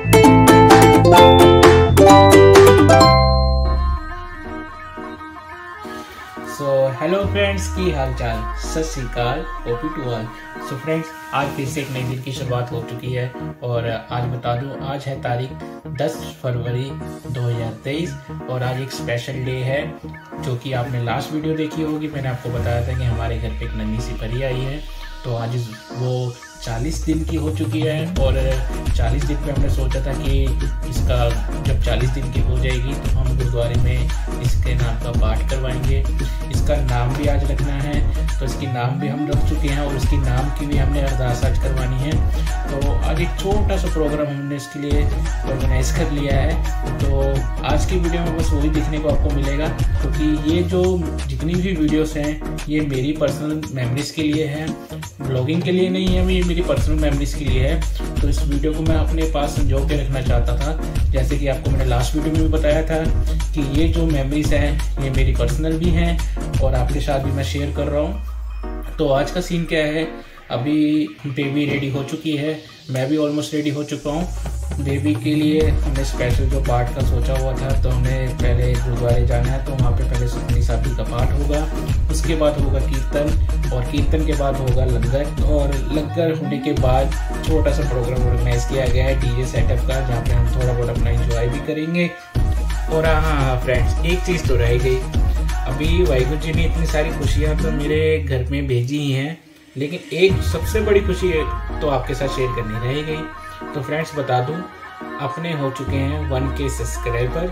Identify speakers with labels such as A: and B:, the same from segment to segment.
A: Hello friends, की हाल चाल, सत श्री अकाल, OP to all. So friends, आज फिर से एक नए दिन की शुरुआत हो चुकी है और आज बता दूं, आज है तारीख 10 फरवरी 2023 और आज एक स्पेशल डे है जो कि आपने लास्ट वीडियो देखी होगी। मैंने आपको बताया था कि हमारे घर पे एक नन्ही सी परी आई है। तो आज वो 40 दिन की हो चुकी है और 40 दिन पे हमने सोचा था कि इसका जब 40 दिन की हो जाएगी तो हम गुरुद्वारे में इसके नाम का पाठ करवाएंगे। इसका नाम भी आज रखना है, तो इसकी नाम भी हम रख चुके हैं और इसकी नाम की भी हमने अरदास आज करवानी है। तो आज एक छोटा सा प्रोग्राम हमने इसके लिए ऑर्गेनाइज कर लिया है। तो आज की वीडियो में बस वही दिखने को आपको मिलेगा, क्योंकि ये जो जितनी भी वीडियोस हैं ये मेरी पर्सनल मेमोरीज के लिए है, ब्लॉगिंग के लिए नहीं है, ये मेरी पर्सनल मेमोरीज के लिए है। तो इस वीडियो को मैं अपने पास संजो के रखना चाहता था। जैसे कि आपको मैंने लास्ट वीडियो में भी बताया था कि ये जो मेमोरीज हैं ये मेरी पर्सनल भी हैं और आपके साथ भी मैं शेयर कर रहा हूँ। तो आज का सीन क्या है, अभी बेबी रेडी हो चुकी है, मैं भी ऑलमोस्ट रेडी हो चुका हूँ। बेबी के लिए हमने स्पेशल जो पाठ का सोचा हुआ था, तो हमें पहले गुरुद्वारे जाना है, तो वहाँ पे पहले सुखमनी साखी का पाठ होगा, उसके बाद होगा कीर्तन और कीर्तन के बाद होगा लंगर और लंगर होने के बाद छोटा सा प्रोग्राम ऑर्गेनाइज किया गया है डीजे सेटअप का, जहाँ पे हम थोड़ा बहुत अपना इंजॉय भी करेंगे। और हाँ फ्रेंड्स, एक चीज़ तो रह गई, अभी वाहिगुरु जी ने इतनी सारी खुशियाँ तो मेरे घर में भेजी ही हैं, लेकिन एक सबसे बड़ी खुशी तो आपके साथ शेयर करनी रह गई। तो फ्रेंड्स बता दूं, अपने हो चुके हैं 1K सब्सक्राइबर।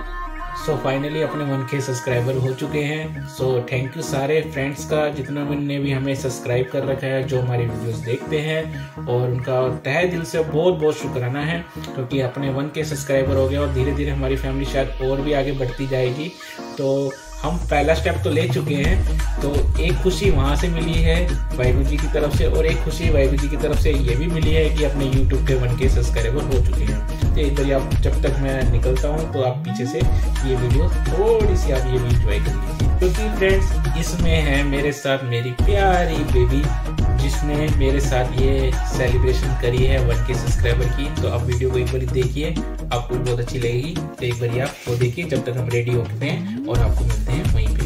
A: सो फाइनली अपने 1K सब्सक्राइबर हो चुके हैं। सो थैंक यू सारे फ्रेंड्स का, जितना ने भी हमें सब्सक्राइब कर रखा है, जो हमारी वीडियोस देखते हैं, और उनका तहे दिल से बहुत बहुत शुक्राना है, क्योंकि अपने 1K सब्सक्राइबर हो गया और धीरे धीरे हमारी फैमिली शायद और भी आगे बढ़ती जाएगी। तो हम पहला स्टेप तो ले चुके हैं। तो एक खुशी वहाँ से मिली है वाहिगुरु जी की तरफ से और एक खुशी वाहिगुरु जी की तरफ से ये भी मिली है कि अपने YouTube पे 1K सब्सक्राइबर हो चुके हैं। तो एक बार आप, जब तक मैं निकलता हूँ तो आप पीछे से ये वीडियो थोड़ी सी आप ये भी इंजॉय कर लीजिए, क्योंकि फ्रेंड्स इसमें है मेरे साथ मेरी प्यारी बेबी, जिसने मेरे साथ ये सेलिब्रेशन करी है 1K सब्सक्राइबर की। तो आप वीडियो को एक बार देखिए, आपको बहुत अच्छी लगेगी। तो एक बार आप वो देखिए जब तक हम रेडी होते हैं और आपको मिलते हैं वहीं पे।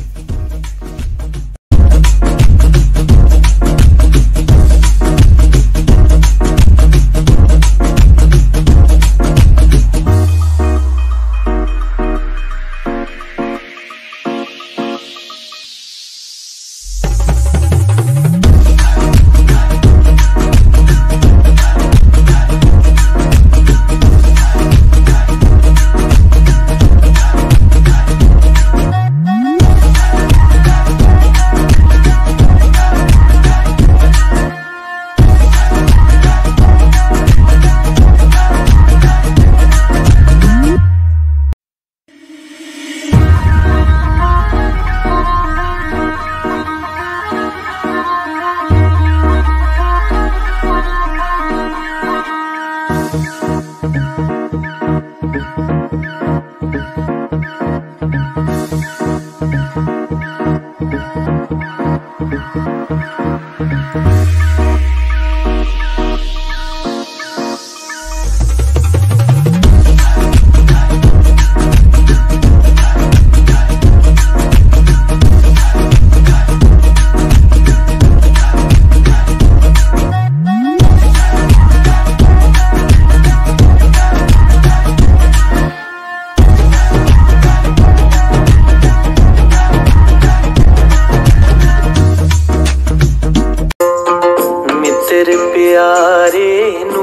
B: प्यारे नू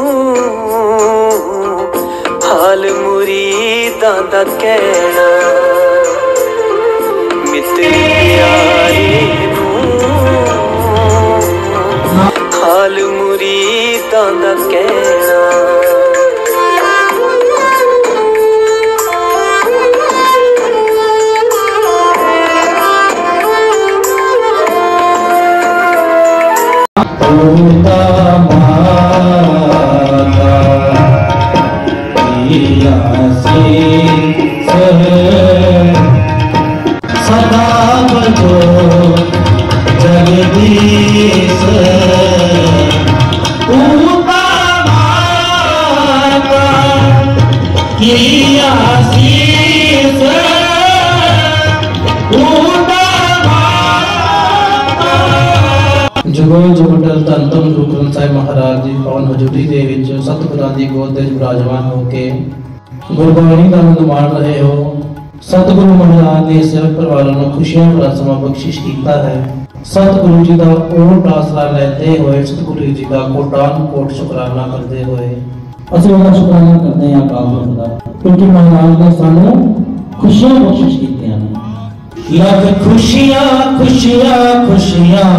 B: हाल मुरीदां दा कहना, मित्र प्यारे नू हाल मुरीदां दा कहना।
C: सदा बजो जगदीश जुगो जुगटल धन धन गुरु ग्रंथ साहिब महाराज जी पवन हजूरी दे विच सतगुरां दी गोद दे विराजमान होके गुरबाणी दा आनंद माण रहे हो। सतगुरु महाराज ने सेवक परिवारों को खुशियां भरा समा बख्शिश कीता है। सतगुरु जी का ओट आसरा लेते हुए सतगुरु जी का कोटान कोट शुकराना करते हुए असि उनका शुकराना करते हैं अकाल पुरख दा, क्योंकि महाराज ने सानू खुशियां बख्शिश कीतियां ने। लख खुशियां खुशियां खुशियां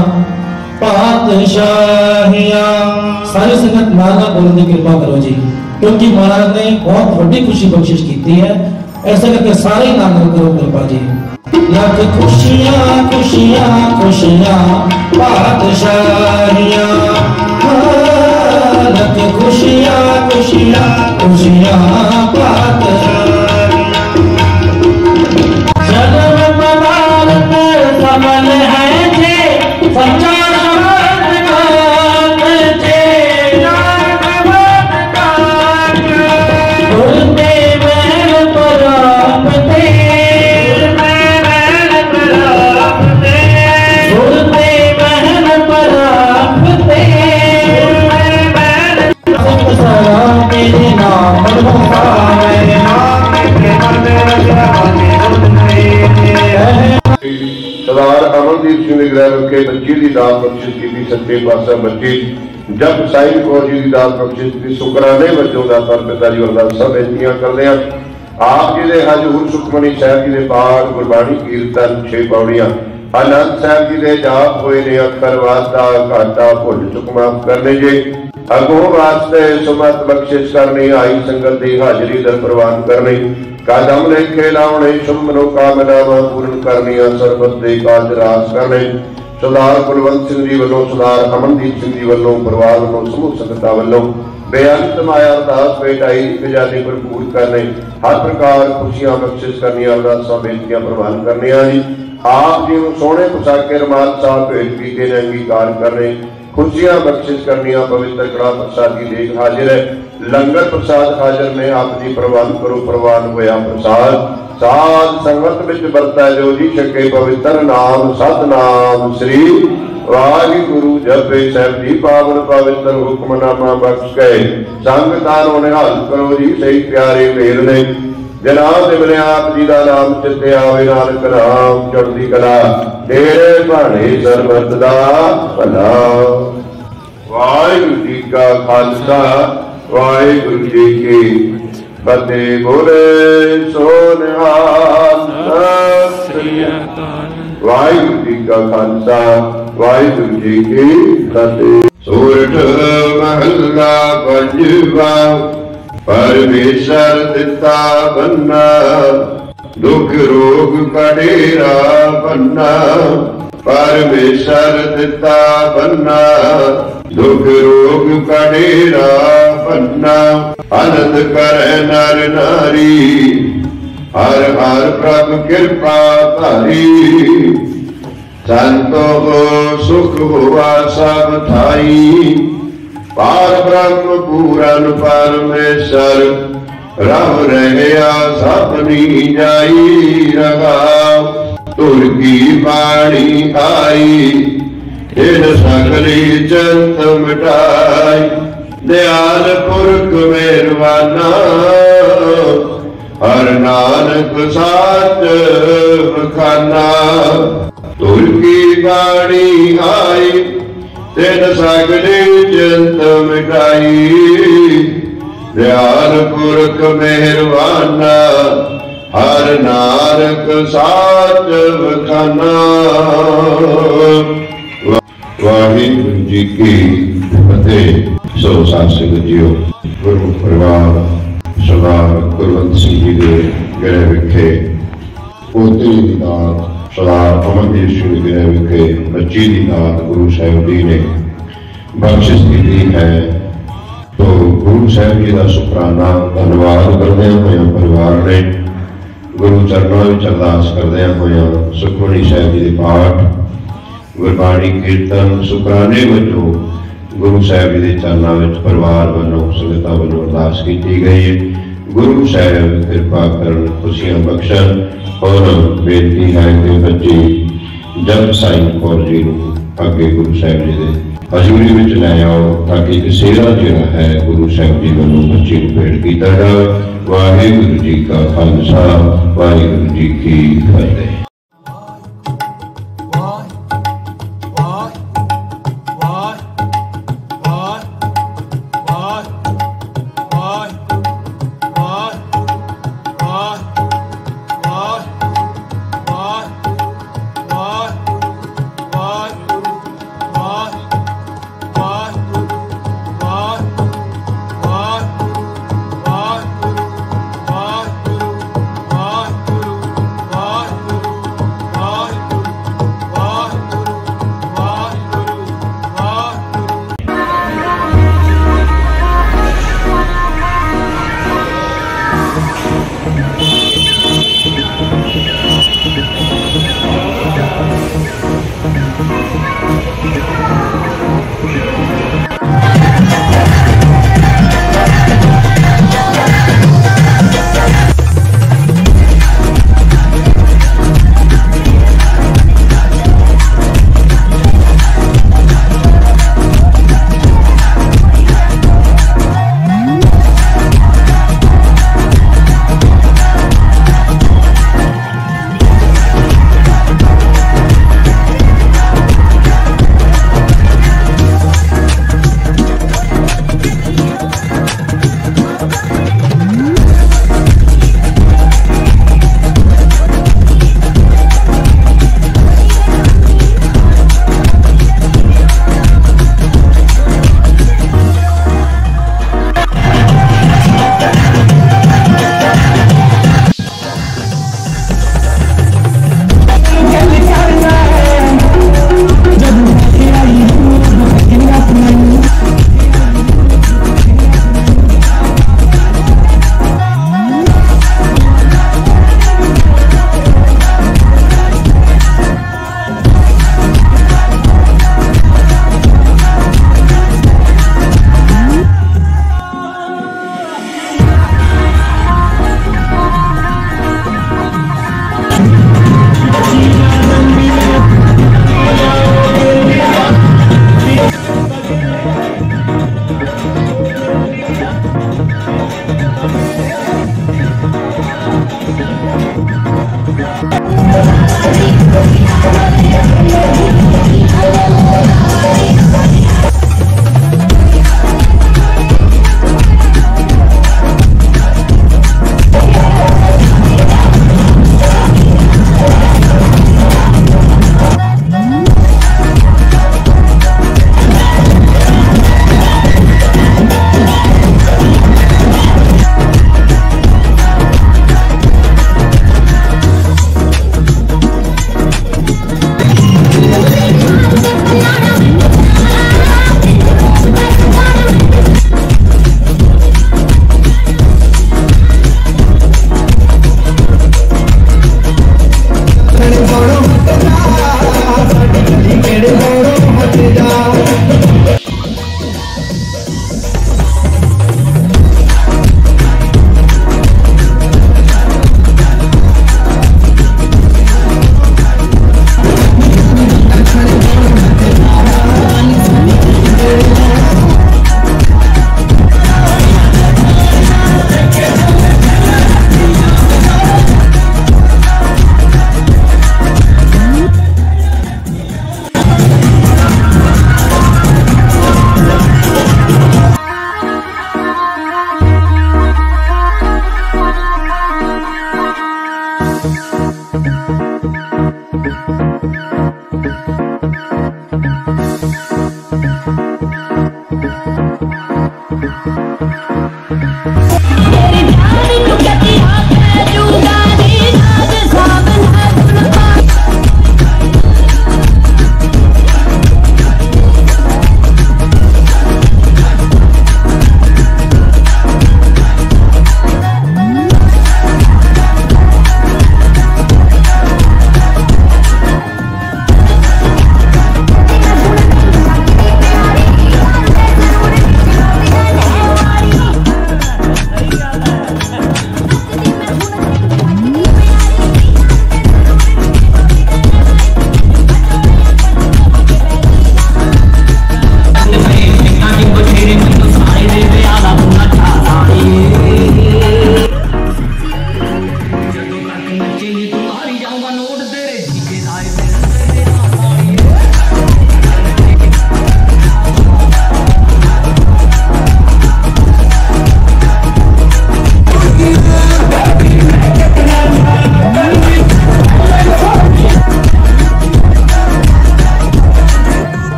C: पातशाहियां। सारी संगत नारा बोलने की कृपा करो जी, क्योंकि महाराज ने बहुत बड़ी खुशी बख्शिश की है। ऐसा करके सारे नाम करो कृपा जी। लख खुशियां खुशियां खुशियां पातशाहियां, लख खुशियां खुशियां खुशियां पातशाहियां। जन्म मनारत समन है जे सच्चा
D: सरदार अमनदीप सिंह गृह रखे बच्ची की दात बख्शिश की सच्चे पातशाह बच्ची जब साहिब कौर जी की दात बख्शिश की शुकराने वजों का पर पिता जी वर्गा सब बेनतियां करते हैं। आप जी के हजूर सुखमनी साहब जी के पाठ गुरबाणी कीर्तन 6 पौड़ियां आनंद साहब जी के जाप हुए ने अखर वास्ता घाटा भुल चुक माफ करने जे अगों वास्ते सुमत बख्शिश करनी आई संगत की हाजरी दर प्रवान करनी कदम लेखे लाने शुभ मनोकामनावां पूर्ण करनिया सरबत दे काज रास करने। सरदार कुलवंत सिंह जी वालों सरदार अमनदीप सिंह जी वालों परिवार वालों समूह संगतां वालों बेअंत माया अरदास बेटाई खजाने भरपूर करने हर प्रकार खुशियां बख्शिश करनिया अरदासां बेनतियां प्रवान करनिया जी। आप जी सोहने पोशाके रमाल साहब भेंट कीते ने अंगीकार करने खुशियां बख्शिश करनिया पवित्र कड़ा प्रसाद की देख हाजिर है। लंगर प्रसाद हाजिर में आप जी प्रवान करो प्रवान होया प्रसाद साध संगत विच बरता जो जी छके पवित्र नाम सतनाम श्री वाहिगुरु जपे साहब जी पावन पवित्र हुक्मनामा बख्श गए संगतान होने हाल करो जी सही प्यारे मेल ने जनाब ने आप जी का नाम चिते आवे नानक नाम चढ़ती कला तेरे भाणे सरबत दा भला। वाहिगुरु जी का खालसा वाहिगुरु जी की फतेह। बोले सो निहाल सत श्री अकाल। वाहिगुरु जी का खालसा वाहिगुरु जी की फतेह। सूरठ महला पंजवा परमेश्वर दिता बन्ना दुख रोग कडेरा बन्ना परमेश्वर दिता बन्ना दुख रोग कडेरा बन्ना आनंद करे नर नारी हर हर प्रभु कृपा धारी संतो हो सुख हुआ सब थाई पार ब्रह्म पूरन परमेश्वर रव रहया सपनी जाई रगा तुर की बाणी आई इन सगली चंत मिटाई दयाल पुरख मेहरबाना हर नानक साच बखाना तुर की बाणी आई तेन सगली चिंत मिटाई दयाल पुरख मेहरबाना हर नानक साच बखाना। वाहिगुरु जी की फतेह। सो सासिक जियो गुरु परिवार सरदार कुलवंत सिंह जी के गृह विखे पोते की दात सरदार अमनदीप सिंह गृह विखे बच्ची की दात गुरु साहिब जी ने बख्शिश की है। तो गुरु साहिब जी का शुकराना धन्यवाद करदे हुए परिवार ने गुरु चरणों में अरदास करदे हुए सुखमनी साहिब जी के पाठ गुरबाणी कीर्तन शुकराने वजों गुरु साहिब जी के चरणों में परिवार वालों संगतां वालों अरदास की गई है। गुरु साहब कृपा करन खुशियां बख्शन। और बेनती है कि बच्चे जब साईं कौर जी को अगे गुरु साहब जी के हजूरी में लै आओ ताकि सेवा जोड़ा है गुरु साहब जी वालों बच्चे को भेंट किया जाए। वाहिगुरू जी का खालसा वाहिगुरू जी की फतेह।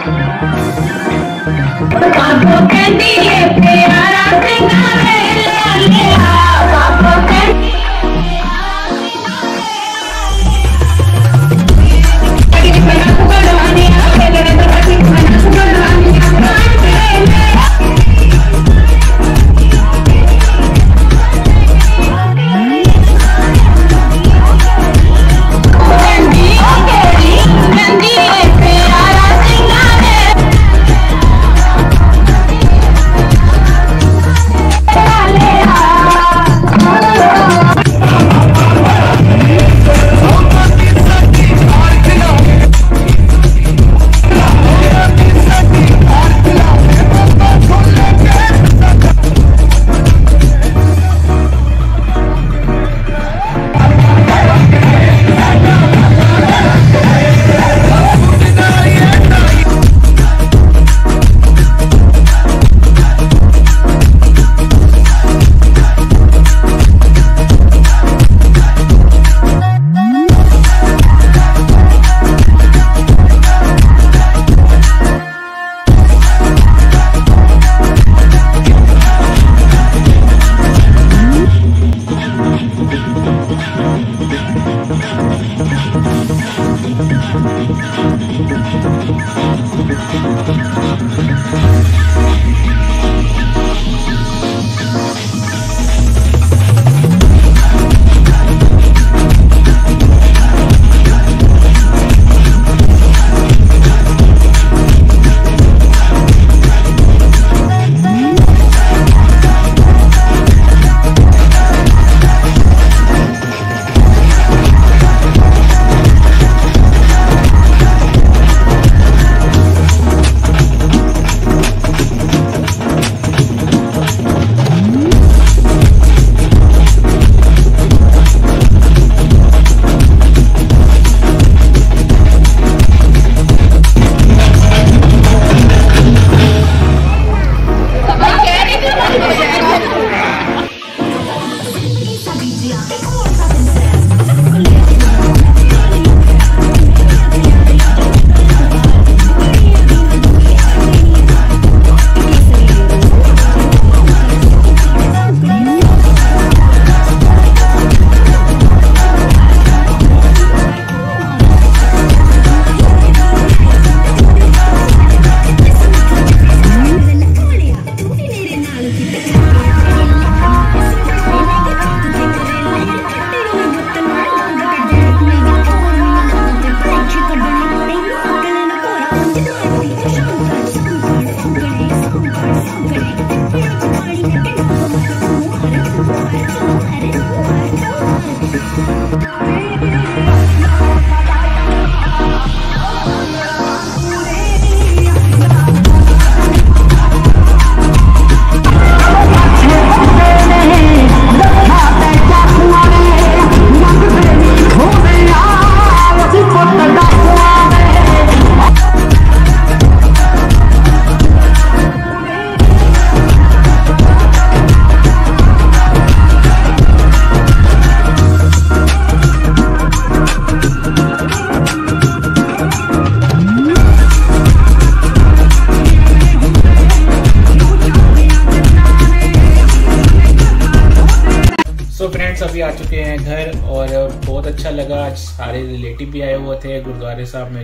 A: अभी आ चुके हैं घर और बहुत अच्छा लगा। आज सारे रिलेटिव भी आए हुए थे। गुरुद्वारे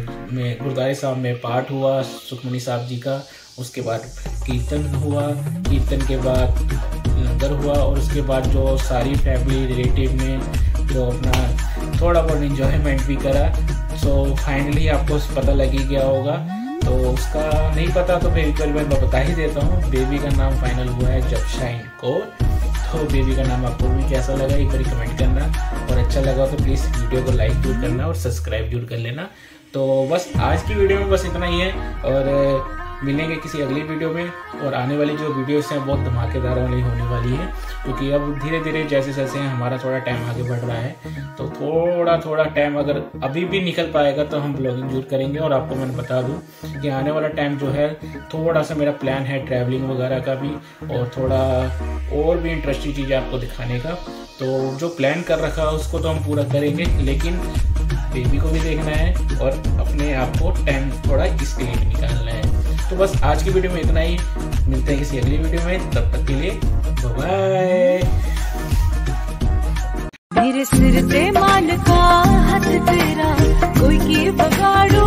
A: साहब में पाठ हुआ सुखमनी साहब जी का, उसके बाद कीर्तन हुआ, कीर्तन के बाद लंगर हुआ और उसके बाद जो सारी फैमिली रिलेटिव ने जो अपना थोड़ा बहुत इंजॉयमेंट भी करा। सो फाइनली आपको पता लग ही गया होगा, तो उसका नहीं पता तो बेबी पर मैं बता ही देता हूँ। बेबी का नाम फाइनल हुआ है जपशाइन कौर। तो बेबी का नाम आपको भी कैसा लगा एक बार कमेंट करना, और अच्छा लगा तो प्लीज़ वीडियो को लाइक जरूर करना और सब्सक्राइब जरूर कर लेना। तो बस आज की वीडियो में बस इतना ही है, और मिलेंगे किसी अगली वीडियो में। और आने वाली जो वीडियोस हैं बहुत धमाकेदार वाली होने वाली है, क्योंकि अब धीरे धीरे जैसे जैसे हमारा थोड़ा टाइम आगे बढ़ रहा है, तो थोड़ा टाइम अगर अभी भी निकल पाएगा तो हम ब्लॉगिंग जरूर करेंगे। और आपको मैं बता दूं कि आने वाला टाइम जो है थोड़ा सा मेरा प्लान है ट्रैवलिंग वगैरह का भी, और थोड़ा और भी इंटरेस्टिंग चीज़ें आपको दिखाने का। तो जो प्लान कर रखा है उसको तो हम पूरा करेंगे, लेकिन बेबी को भी देखना है और अपने आप को टाइम थोड़ा इसके लिए भी निकालना है। तो बस आज की वीडियो में इतना ही, मिलते हैं किसी अगली वीडियो में, तब तक के लिए बाय।
E: मेरे सिर पे मान का हाथ तेरा, कोई की बगाड़ू